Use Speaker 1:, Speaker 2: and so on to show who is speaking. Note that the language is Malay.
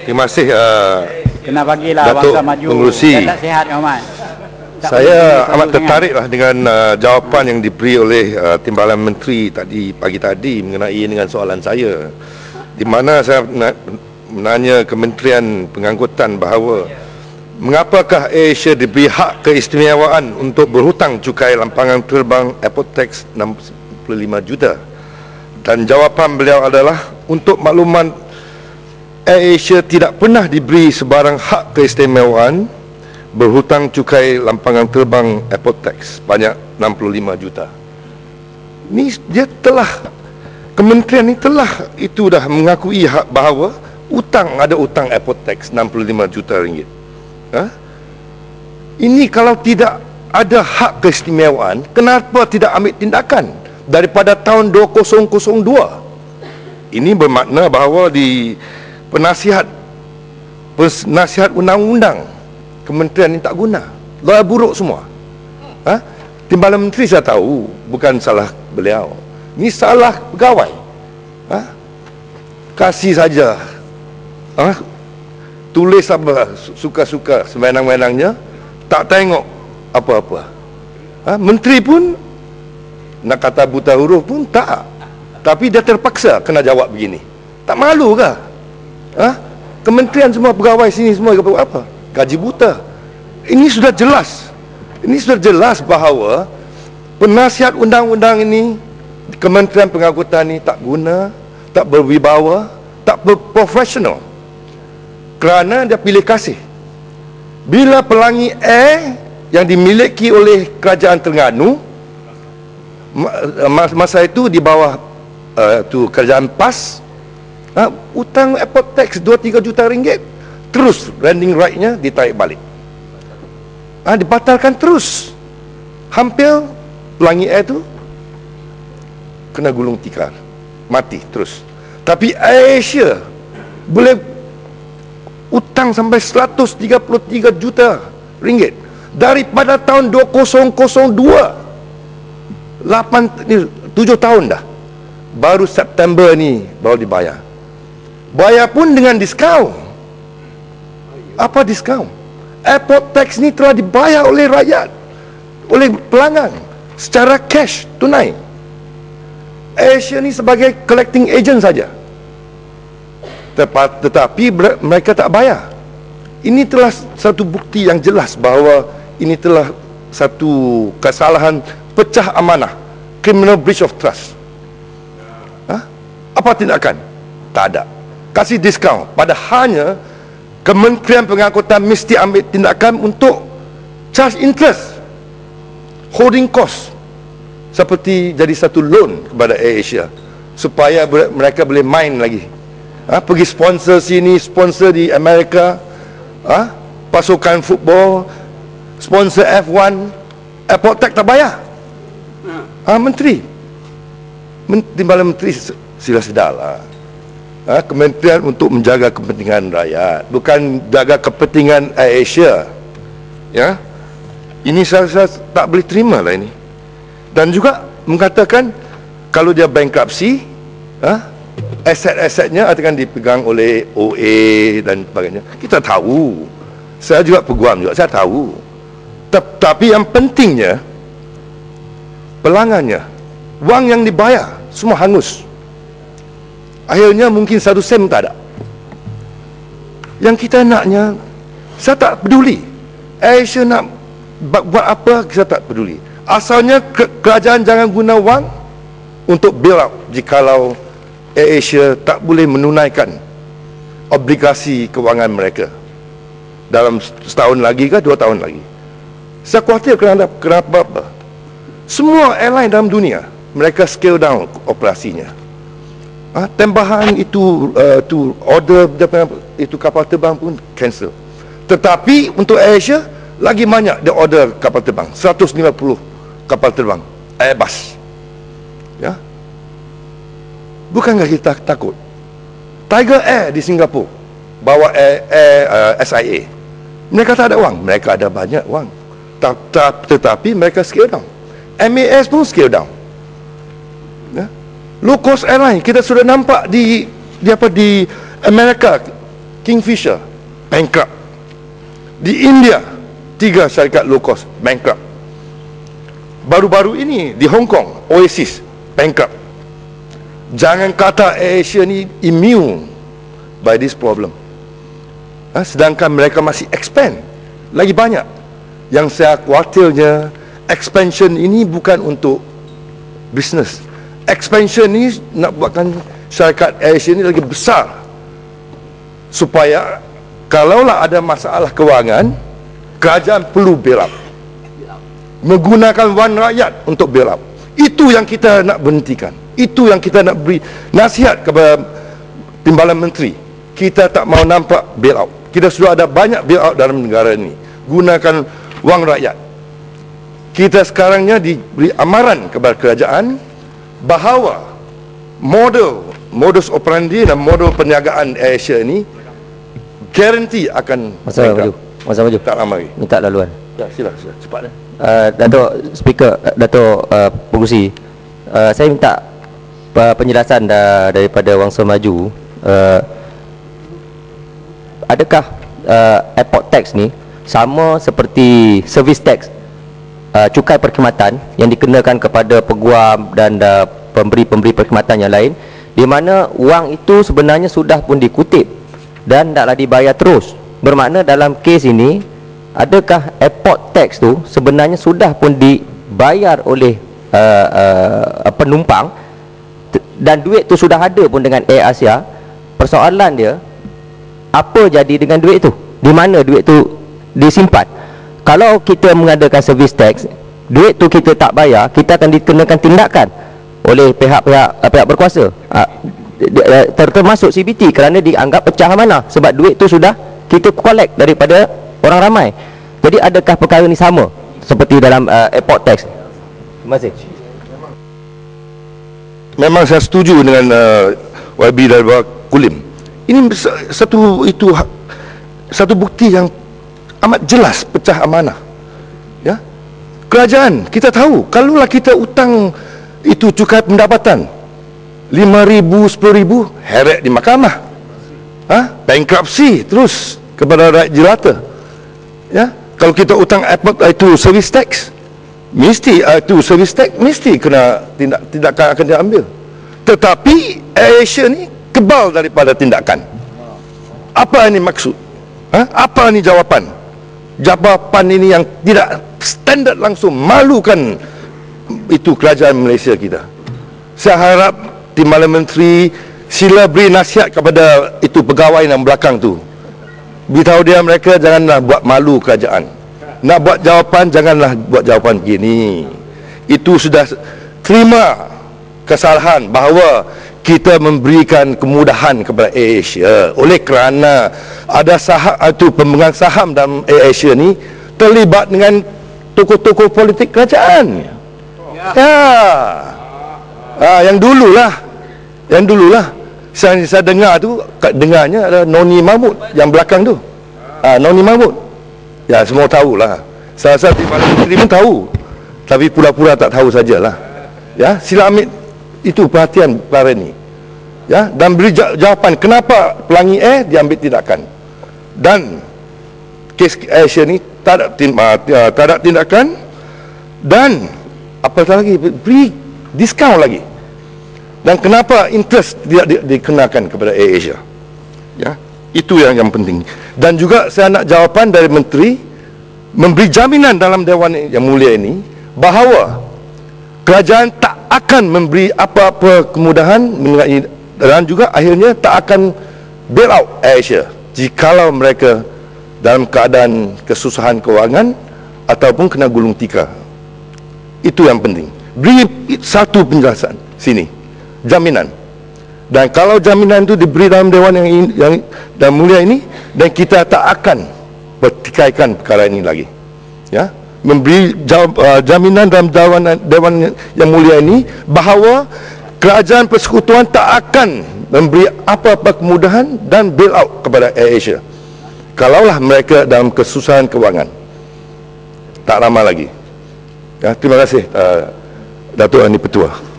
Speaker 1: Terima kasih
Speaker 2: Kena bagilah
Speaker 1: Datuk
Speaker 2: bangsa maju.
Speaker 1: Pengerusi.
Speaker 2: Dan tak sihat, Muhammad.
Speaker 1: Saya amat tertariklah dengan jawapan yang diberi oleh Timbalan Menteri pagi tadi mengenai dengan soalan saya, di mana saya menanya Kementerian Pengangkutan bahawa mengapakah AirAsia diberi hak keistimewaan untuk berhutang cukai lampangan terbang airport tax 65 juta, dan jawapan beliau adalah untuk makluman AirAsia tidak pernah diberi sebarang hak keistimewaan berhutang cukai lampangan terbang airport tax banyak 65 juta. Ni dia telah, kementerian ni telah itu dah mengakui hak bahawa ada utang airport tax 65 juta ringgit. Ini kalau tidak ada hak keistimewaan, kenapa tidak ambil tindakan daripada tahun 2002? Ini bermakna bahawa di penasihat undang-undang kementerian ini tak guna, lawyer buruk semua. Timbalan Menteri saya tahu bukan salah beliau, ini salah pegawai. Kasih saja, tulis apa suka-suka sewenang-wenangnya, tak tengok apa-apa. Menteri pun nak kata buta huruf pun tak, tapi dia terpaksa kena jawab begini. Tak malu ke? Kementerian semua pegawai sini semua apa? Gaji buta. Ini sudah jelas. Ini sudah jelas bahawa penasihat undang-undang ini, Kementerian Pengangkutan ini tak guna, tak berwibawa, tak berprofesional, kerana dia pilih kasih. Bila Pelangi Air yang dimiliki oleh Kerajaan Terengganu, masa itu di bawah Kerajaan PAS, utang airport tax 2-3 juta ringgit, terus landing right-nya ditarik balik, dibatalkan terus. Hampir Pelangi Air tu kena gulung tikar, mati terus. Tapi AirAsia boleh utang sampai 133 juta ringgit daripada tahun 2002, 7 tahun dah, baru September ni baru dibayar. Bayar pun dengan diskaun. Apa diskaun? Airport tax ni telah dibayar oleh rakyat, oleh pelanggan secara cash, tunai. AirAsia ni sebagai collecting agent saja, tetapi mereka tak bayar. Ini telah satu bukti yang jelas bahawa ini telah satu kesalahan pecah amanah, criminal breach of trust. Apa tindakan? Tak ada. Kasih diskaun, padahalnya Kementerian Pengangkutan mesti ambil tindakan untuk charge interest, holding cost, seperti jadi satu loan kepada AirAsia supaya mereka boleh main lagi. Pergi sponsor sini, sponsor di Amerika, pasukan football, sponsor F1, airport tax tak bayar. Menteri, Timbalan Menteri sila sedarlah. Kementerian untuk menjaga kepentingan rakyat, bukan jaga kepentingan AirAsia. Ini saya tak boleh terima lah ini. Dan juga mengatakan kalau dia bankruptcy, aset-asetnya akan dipegang oleh OA dan sebagainya. Kita tahu, saya juga peguam juga, saya tahu. Tapi yang pentingnya, pelanggannya, wang yang dibayar semua hangus. Akhirnya mungkin 1 sen tak ada. Yang kita naknya, saya tak peduli AirAsia nak buat apa, saya tak peduli. Asalnya kerajaan jangan guna wang untuk bail out jikalau AirAsia tak boleh menunaikan obligasi kewangan mereka dalam setahun lagi ke 2 tahun lagi. Saya khawatir kenapa apa. Semua airline dalam dunia mereka scale down operasinya. Tambahan itu order itu kapal terbang pun cancel. Tetapi untuk AirAsia lagi banyak dia order kapal terbang, 150 kapal terbang Airbus. Bukankah kita takut? Tiger Air di Singapura bawa SIA, mereka tak ada wang, mereka ada banyak wang, tetapi mereka scale down. MAS pun scale down. Low cost airline kita sudah nampak di Amerika, Kingfisher bankrupt. Di India 3 syarikat low cost bankrupt. Baru-baru ini di Hong Kong Oasis bankrupt. Jangan kata AirAsia ni immune by this problem. Sedangkan mereka masih expand lagi banyak. Yang saya khawatirnya, expansion ini bukan untuk business. Expansion ni nak buatkan syarikat AirAsia ni lagi besar, supaya kalaulah ada masalah kewangan, kerajaan perlu bail out, menggunakan wang rakyat untuk bail out. Itu yang kita nak berhentikan. Itu yang kita nak beri nasihat kepada Timbalan Menteri. Kita tak mau nampak bail out. Kita sudah ada banyak bail out dalam negara ini, gunakan wang rakyat. Kita sekarangnya diberi amaran kepada kerajaan bahawa modus operandi dan model perniagaan AirAsia ini garanti akan
Speaker 3: Masa maju.
Speaker 1: tak lama lagi.
Speaker 3: Minta laluan.
Speaker 1: Ya, sila cepat.
Speaker 3: Datuk Speaker, Datuk Pengerusi, saya minta penjelasan daripada Wangsa Maju. Adakah airport tax ni sama seperti service tax, cukai perkhidmatan yang dikenakan kepada peguam dan pemberi-pemberi perkhidmatan yang lain, di mana wang itu sebenarnya sudah pun dikutip dan taklah dibayar terus? Bermakna dalam kes ini, adakah airport tax tu sebenarnya sudah pun dibayar oleh penumpang dan duit tu sudah ada pun dengan AirAsia? Persoalan dia, apa jadi dengan duit tu? Di mana duit tu disimpan? Kalau kita mengadakan service tax, duit tu kita tak bayar, kita akan dikenakan tindakan oleh pihak berkuasa, termasuk CBT, kerana dianggap pecah amanah sebab duit tu sudah kita collect daripada orang ramai. Jadi adakah perkara ni sama seperti dalam airport tax? Terima kasih.
Speaker 1: Memang saya setuju dengan YB dari Kulim. Ini satu bukti yang amat jelas pecah amanah. Ya, kerajaan kita tahu, kalaulah kita utang itu cukai pendapatan 5,000, 10,000, heret di mahkamah, bankruptcy terus kepada rakyat jelata. Ya, kalau kita utang airport itu service tax, mesti mesti kena tindakan akan diambil. Tetapi AirAsia ni kebal daripada tindakan. Apa ini maksud? Apa ini jawapan? Jawapan ini yang tidak standard langsung malukan itu kerajaan Malaysia kita. Saya harap Timbalan Menteri sila beri nasihat kepada itu pegawai yang belakang tu. Beritahu dia mereka janganlah buat malu kerajaan. Nak buat jawapan, janganlah buat jawapan begini. Itu sudah terima kesalahan bahawa kita memberikan kemudahan kepada AirAsia oleh kerana ada saham itu pemegang saham dalam AirAsia ni terlibat dengan tokoh-tokoh politik kerajaan. Yang dululah saya dengar tu, dengarnya ada Noni Mahmud yang belakang tu. Noni Mahmud. Ya, semua tahulah. Saya rasa Timbalan Menteri pun tahu, tapi pura-pura tak tahu sajalah. Ya, sila ambil itu perhatian perkara ni. Ya, dan beri jawapan kenapa Pelangi Air diambil tindakan. Dan kes AirAsia ni tak ada tindakan, dan apatah lagi beri diskaun lagi. Dan kenapa interest tidak dikenakan kepada AirAsia? Ya, itu yang penting. Dan juga saya nak jawapan dari menteri memberi jaminan dalam Dewan Yang Mulia ini bahawa kerajaan tak akan memberi apa-apa kemudahan mengenai, dan juga akhirnya tak akan bail out AirAsia jikalau mereka dalam keadaan kesusahan kewangan ataupun kena gulung tikar. Itu yang penting. Beri satu penjelasan sini, jaminan. Dan kalau jaminan itu diberi dalam Dewan yang Mulia ini, dan kita tak akan bertikaikan perkara ini lagi. Ya, memberi jaminan dalam Dewan Yang Mulia ini bahawa kerajaan persekutuan tak akan memberi apa-apa kemudahan dan bail out kepada AirAsia kalaulah mereka dalam kesusahan kewangan. Tak lama lagi. Ya, terima kasih Datuk Ani Petua.